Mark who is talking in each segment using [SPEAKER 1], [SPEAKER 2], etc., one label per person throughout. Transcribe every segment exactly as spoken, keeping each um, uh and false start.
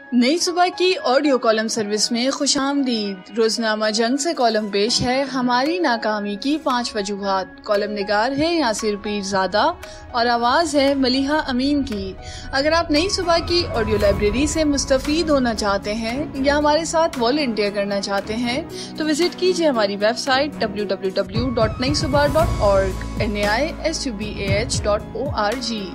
[SPEAKER 1] नई सुबह की ऑडियो कॉलम सर्विस में खुशामदीद। रोजनामा जंग से कॉलम पेश है हमारी नाकामी की पांच वजूहात। कॉलम निगार है यासिर पीरजादा और आवाज है मलिहा अमीन की। अगर आप नई सुबह की ऑडियो लाइब्रेरी से मुस्तफीद होना चाहते हैं या हमारे साथ वॉलंटियर करना चाहते हैं तो विजिट कीजिए हमारी website W W W dot Nai Subah dot org N A I S U B A H dot O R G.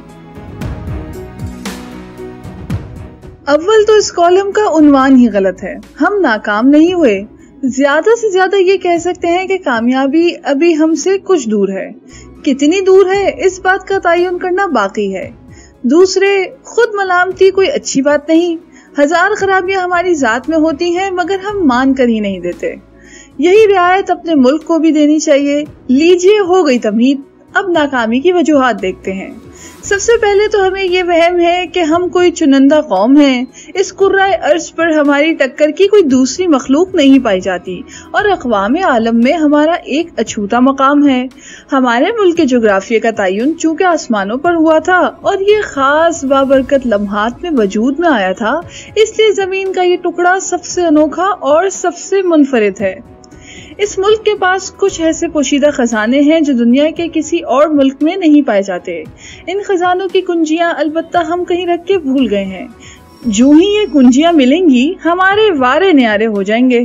[SPEAKER 2] अव्वल तो इस कॉलम का उन्वान ही गलत है। हम नाकाम नहीं हुए, ज्यादा से ज्यादा ये कह सकते हैं कि कामयाबी अभी हमसे कुछ दूर है। कितनी दूर है इस बात का तयन करना बाकी है। दूसरे, खुद मलामती कोई अच्छी बात नहीं। हजार खराबियां हमारी जात में होती हैं मगर हम मान कर ही नहीं देते। यही रियायत अपने मुल्क को भी देनी चाहिए। लीजिए, हो गई तमहीद। अब नाकामी की वजूहात देखते हैं। सबसे पहले तो हमें ये वहम है कि हम कोई चुनिंदा कौम हैं। इस कुर्राए अर्ज पर हमारी टक्कर की कोई दूसरी मखलूक नहीं पाई जाती और अक़वाम आलम में हमारा एक अछूता मकाम है। हमारे मुल्क के जोग्राफिया का तयन चूंकि आसमानों पर हुआ था और ये खास बाबरकत लम्हात में वजूद में आया था, इसलिए जमीन का ये टुकड़ा सबसे अनोखा और सबसे मुनफरिद है। इस मुल्क के पास कुछ ऐसे पोशीदा खजाने हैं जो दुनिया के किसी और मुल्क में नहीं पाए जाते। इन खजानों की कुंजियां अलबत्ता हम कहीं रख के भूल गए हैं। जो ही ये कुंजियां मिलेंगी हमारे वारे न्यारे हो जाएंगे।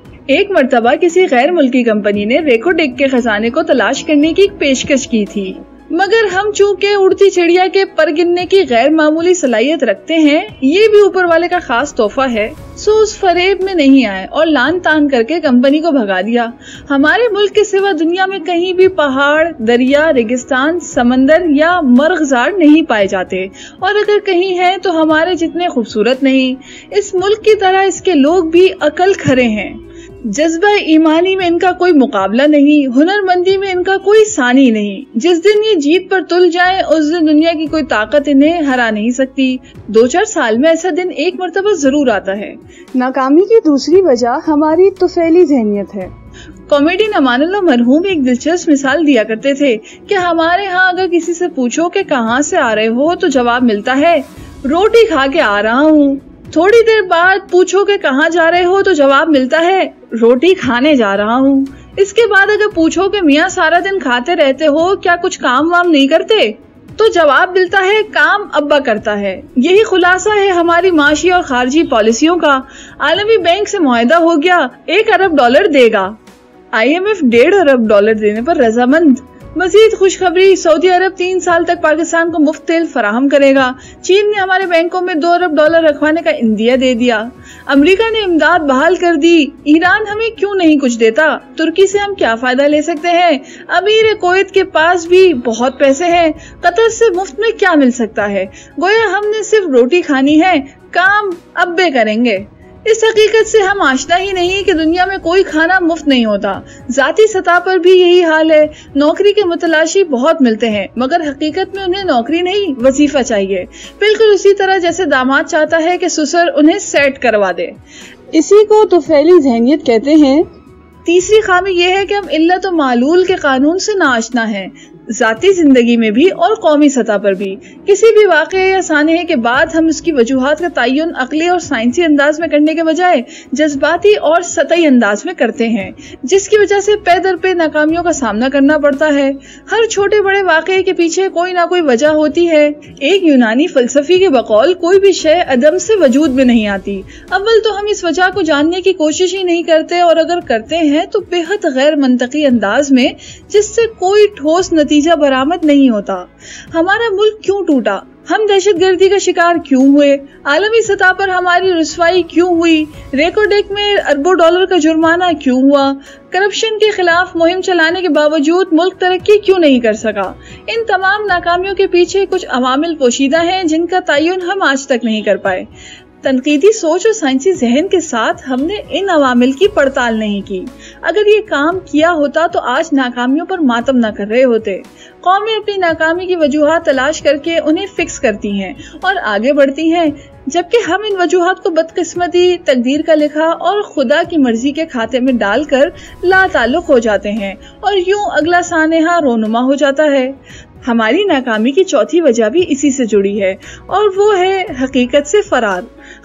[SPEAKER 2] एक मर्तबा किसी गैर मुल्की कंपनी ने रेकोडेक के खजाने को तलाश करने की एक पेशकश की थी, मगर हम चूंकि उड़ती चिड़िया के पर गिनने की गैर मामूली सलाहियत रखते हैं, ये भी ऊपर वाले का खास तोहफा है, सो उस फरेब में नहीं आए और लान तान करके कंपनी को भगा दिया। हमारे मुल्क के सिवा दुनिया में कहीं भी पहाड़, दरिया, रेगिस्तान, समंदर या मर्गजार नहीं पाए जाते, और अगर कहीं हैं तो हमारे जितने खूबसूरत नहीं। इस मुल्क की तरह इसके लोग भी अकल खरे हैं। जज्बा ईमानी में इनका कोई मुकाबला नहीं, हुनरमंदी में इनका कोई सानी नहीं। जिस दिन ये जीत पर तुल जाए उस दिन दुनिया की कोई ताकत इन्हें हरा नहीं सकती। दो चार साल में ऐसा दिन एक मर्तबा जरूर आता है।
[SPEAKER 1] नाकामी की दूसरी वजह हमारी तुफैली ज़हनियत है।
[SPEAKER 2] कॉमेडियन अमानुल्लाह मरहूम एक दिलचस्प मिसाल दिया करते थे कि हमारे यहाँ अगर किसी से पूछो कि कहाँ से आ रहे हो तो जवाब मिलता है, रोटी खा के आ रहा हूँ। थोड़ी देर बाद पूछो कि कहाँ जा रहे हो तो जवाब मिलता है, रोटी खाने जा रहा हूँ। इसके बाद अगर पूछो कि मियाँ सारा दिन खाते रहते हो, क्या कुछ काम वाम नहीं करते, तो जवाब मिलता है, काम अब्बा करता है। यही खुलासा है हमारी माशी और खारजी पॉलिसियों का। आलमी बैंक से मुआहदा हो गया, एक अरब डॉलर देगा। आई एम एफ डेढ़ अरब डॉलर देने पर रजामंद। मजीद खुशखबरी, सऊदी अरब तीन साल तक पाकिस्तान को मुफ्त तेल फराहम करेगा। चीन ने हमारे बैंकों में दो अरब डॉलर रखवाने का इंदिया दे दिया। अमेरिका ने इमदाद बहाल कर दी। ईरान हमें क्यों नहीं कुछ देता? तुर्की से हम क्या फायदा ले सकते हैं? अमीर कुवैत के पास भी बहुत पैसे हैं। कतर से मुफ्त में क्या मिल सकता है? गोया हमने सिर्फ रोटी खानी है, काम अब्बे करेंगे। इस हकीकत से हम आशना ही नहीं कि दुनिया में कोई खाना मुफ्त नहीं होता। जाती सतह पर भी यही हाल है। नौकरी के मुतलाशी बहुत मिलते हैं मगर हकीकत में उन्हें नौकरी नहीं, वजीफा चाहिए। बिल्कुल उसी तरह जैसे दामाद चाहता है कि ससुर उन्हें सेट करवा दे।
[SPEAKER 1] इसी को तुफैली ज़हनियत कहते हैं।
[SPEAKER 2] तीसरी खामी यह है कि हम इल्लत और मालूल के कानून से नाआशना हैं, जाती जिंदगी में भी और कौमी सतह पर भी। किसी भी वाक़े या सानहे के बाद हम उसकी वजूहात का तयन अक़ली और साइंसी अंदाज में करने के बजाय जज्बाती और सतही अंदाज में करते हैं, जिसकी वजह से पे दर पे नाकामियों का सामना करना पड़ता है। हर छोटे बड़े वाक़े के पीछे कोई ना कोई वजह होती है। एक यूनानी फलसफी के बकौल कोई भी शय अदम से वजूद में नहीं आती। अव्वल तो हम इस वजह को जानने की कोशिश ही नहीं करते, और अगर करते हैं तो बेहद गैर मंतकी अंदाज में, जिससे कोई ठोस नतीजा बरामद नहीं होता। हमारा मुल्क क्यों टूटा? हम दहशतगर्दी का शिकार क्यों हुए? आलमी सतह पर हमारी रुसवाई क्यों हुई? रेकोडेक में अरबों डॉलर का जुर्माना क्यों हुआ? करप्शन के खिलाफ मुहिम चलाने के बावजूद मुल्क तरक्की क्यों नहीं कर सका? इन तमाम नाकामियों के पीछे कुछ अवामिल पोशीदा हैं जिनका तयन हम आज तक नहीं कर पाए। तनकीदी सोच और साइंसी जहन के साथ हमने इन अवामिल की पड़ताल नहीं की। अगर ये काम किया होता तो आज नाकामियों पर मातम न कर रहे होते। कौमें अपनी नाकामी की वजूहात तलाश करके उन्हें फिक्स करती हैं और आगे बढ़ती हैं, जबकि हम इन वजूहात को बदकिस्मती, तकदीर का लिखा और खुदा की मर्जी के खाते में डालकर लाताल्लुक हो जाते हैं और यूं अगला सानेहा रोनुमा हो जाता है। हमारी नाकामी की चौथी वजह भी इसी से जुड़ी है और वो है हकीकत से फरार।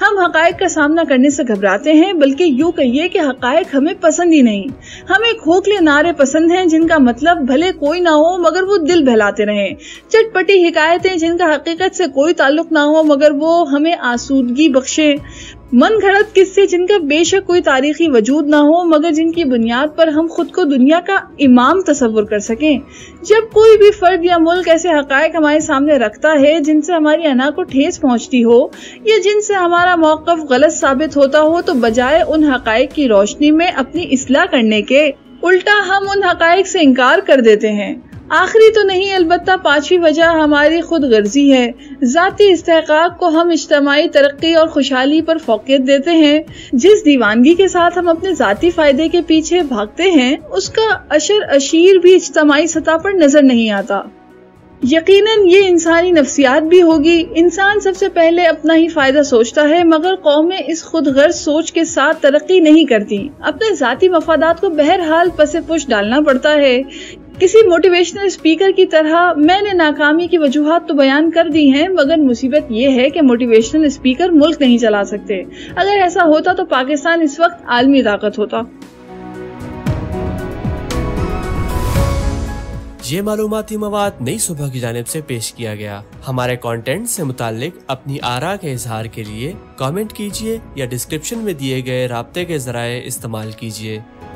[SPEAKER 2] ہم حقائق کا سامنا کرنے سے گھبراتے ہیں، بلکہ یوں کہیے کہ حقائق ہمیں پسند ہی نہیں۔ ہمیں کھوکھلے نعرے پسند ہیں جن کا مطلب بھلے کوئی نہ ہو مگر وہ دل بہلاتے رہیں، چٹپٹی حکایتیں جن کا حقیقت سے کوئی تعلق نہ ہو مگر وہ ہمیں آسودگی بخشے، من گھڑت قصے جن کا بے شک کوئی تاریخی وجود نہ ہو مگر جن کی بنیاد پر ہم خود کو دنیا کا امام تصور کر سکیں۔ جب کوئی بھی فرد یا ملک ایسے حقائق ہمارے سامنے رکھتا ہے جن سے ہماری انا کو ٹھیس پہنچتی ہو یا جن سے ہمارا موقف غلط ثابت ہوتا ہو، تو بجائے ان حقائق کی روشنی میں اپنی اصلاح کرنے کے الٹا ہم ان حقائق سے انکار کر دیتے ہیں۔ آخری تو نہیں، البتہ پانچویں وجہ ہماری خود غرضی ہے۔ ذاتی استحقاق کو ہم اجتماعی ترقی اور خوشحالی پر فوقیت دیتے ہیں۔ جس دیوانگی کے ساتھ ہم اپنے ذاتی فائدے کے پیچھے بھاگتے ہیں اس کا اشر اشیر بھی اجتماعی سطح پر نظر نہیں آتا۔ یقیناً یہ انسانی نفسیات بھی ہوگی۔ انسان سب سے پہلے اپنا ہی فائدہ سوچتا ہے، مگر قومیں اس خود غرض سوچ کے ساتھ ترقی نہیں کرتی۔ اپنے ذاتی مفادات کو بہرحال پس پش ڈالنا پڑتا ہے۔ کسی موٹیویشنل اسپیکر کی طرح میں نے ناکامی کی وجوہات تو بیان کر دی ہیں، مگر مصیبت یہ ہے کہ موٹیویشنل اسپیکر ملک نہیں چلا سکتے۔ اگر ایسا ہوتا تو پاکستان اس وقت عالمی طاقت ہوتا۔
[SPEAKER 3] یہ معلوماتی مواد نئی صبح کی جانب سے پیش کیا گیا۔ ہمارے کانٹینٹ سے متعلق اپنی آراء کے اظہار کے لیے کامنٹ کیجیے یا ڈسکرپشن میں دیے گئے رابطے کے ذرائع استعمال کیجیے۔